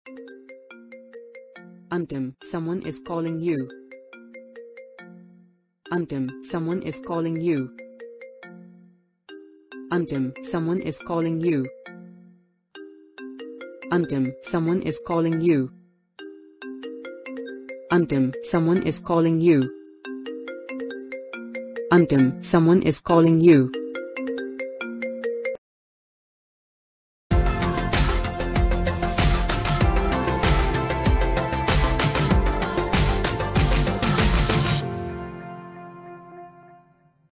Antim, someone is calling you. Antim, someone is calling you. Antim, someone is calling you. Antim, someone is calling you. Antim, someone is calling you. Antim, someone is calling you.